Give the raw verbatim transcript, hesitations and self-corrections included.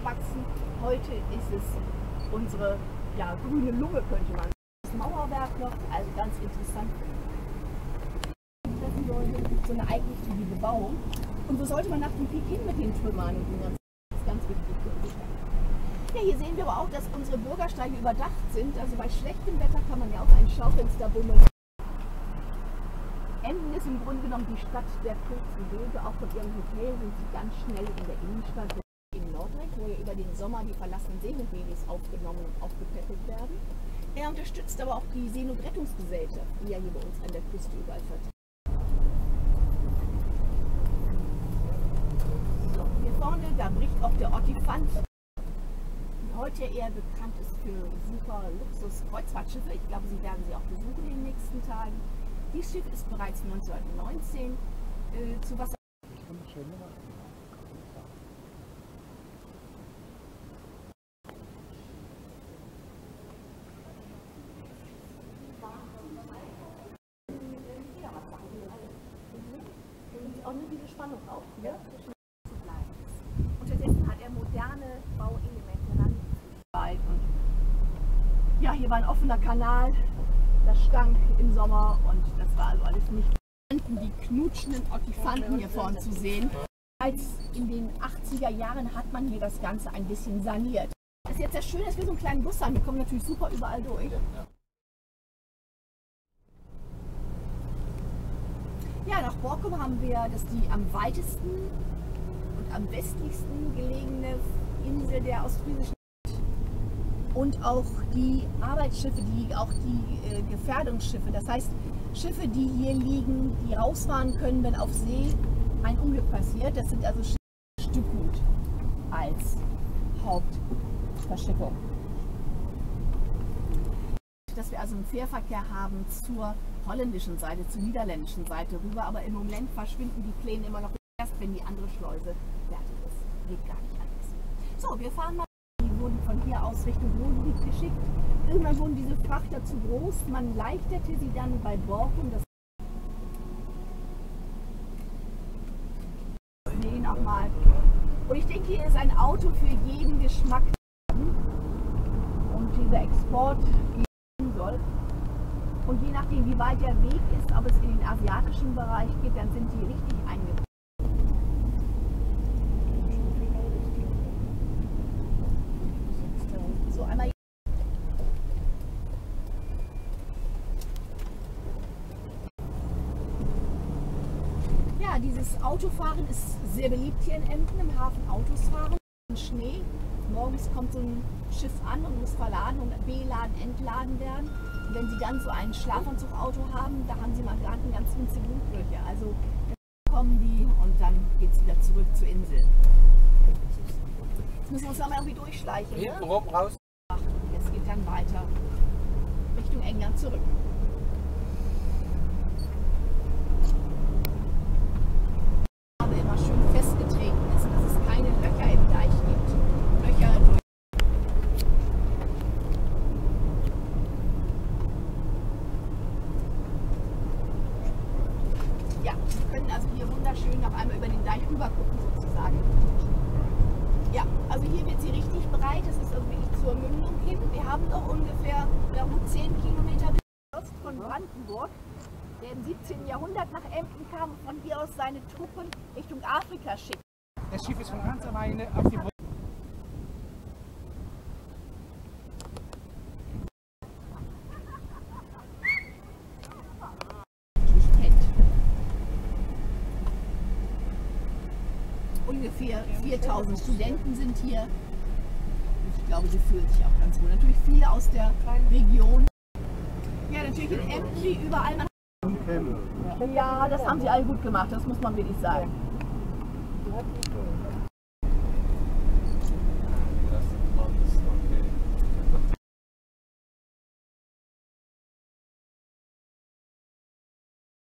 gewachsen. Heute ist es unsere ja, grüne Lunge, könnte man sagen. Das Mauerwerk noch, also ganz interessant. So eine eigentliche Bebauung. Und wo sollte man nach dem Krieg hin mit den Trümmern und den ganzen? Das ist ganz wichtig für uns. Ja, hier sehen wir aber auch, dass unsere Bürgersteige überdacht sind. Also bei schlechtem Wetter kann man ja auch ein Schaufenster bummeln. Emden ist im Grunde genommen die Stadt der kurzen Wege. Auch von ihrem Hotel sind sie ganz schnell in der Innenstadt. In Nordrhein, wo ja über den Sommer die verlassenen Seenotbabys aufgenommen und aufgepäppelt werden. Er unterstützt aber auch die Seenotrettungsgesellschaft, die ja hier bei uns an der Küste überall vertritt. So, hier vorne, da bricht auch der Ottifant. Heute eher bekannt ist für super Luxus-Kreuzfahrtschiffe. Ich glaube, Sie werden sie auch besuchen in den nächsten Tagen. Dieses Schiff ist bereits neunzehnhundertneunzehn äh, zu Wasser. Auch nur diese Spannung auf hier zwischen zu bleiben. Unterdessen hat er moderne Bauelemente herangefügt. Und ja, hier war ein offener Kanal, das stank im Sommer und das war also alles nicht. Die knutschenden Ottifanten hier vorne zu sehen. Als in den achtziger Jahren hat man hier das Ganze ein bisschen saniert. Das ist jetzt sehr schön, dass wir so einen kleinen Bus haben. Wir kommen natürlich super überall durch. Ja, nach Borkum haben wir das die am weitesten und am westlichsten gelegene Insel der Ostfriesischen und auch die Arbeitsschiffe, die auch die äh, Gefährdungsschiffe, das heißt Schiffe, die hier liegen, die rausfahren können, wenn auf See ein Unglück passiert. Das sind also Stückgut als Hauptverschiffung. Dass wir also einen Fährverkehr haben zur holländischen Seite, zur niederländischen Seite rüber, aber im Moment verschwinden die Pläne immer noch erst, wenn die andere Schleuse fertig ist. Geht gar nicht anders. So, wir fahren mal. Die wurden von hier aus Richtung Ruhrgebiet geschickt. Irgendwann wurden diese Frachter zu groß. Man leichterte sie dann bei Borkum. Das sehen auch mal. Und ich denke, hier ist ein Auto für jeden Geschmack. Und dieser Export soll. Und je nachdem, wie weit der Weg ist, ob es in den asiatischen Bereich geht, dann sind die richtig eingebaut. So, einmal. Ja, dieses Autofahren ist sehr beliebt hier in Emden, im Hafen Autos fahren. Schnee. Morgens kommt so ein Schiff an und muss verladen und beladen, entladen werden. Und wenn Sie dann so ein Schlafanzugauto haben, da haben Sie mal gerade einen ganz winzigen Blutfläche. Also dann kommen die und dann geht es wieder zurück zur Insel. Jetzt müssen wir uns da mal irgendwie durchschleichen. Hinten rum raus. Es geht dann weiter Richtung England zurück. Aber immer schön festgetreten ist, dass es keine Löcher im Deich gibt. Löcher durch. Ja, wir können also hier wunderschön noch einmal über den Deich rüber gucken sozusagen. Ja, also hier wird sie richtig breit, das ist also wirklich zur Mündung hin. Wir haben noch ungefähr ja, rund zehn Kilometer Ost von Brandenburg, der im siebzehnten Jahrhundert nach Emden kam und von hier aus seine Truppen Richtung Afrika schickt. Das Schiff ist von ganz alleine auf die Brücke. Ungefähr viertausend Studenten sind hier. Ich glaube, sie fühlen sich auch ganz wohl. Natürlich viele aus der Region. Ja, natürlich in Emden wie überall. Ja, das haben sie alle gut gemacht, das muss man wirklich sagen.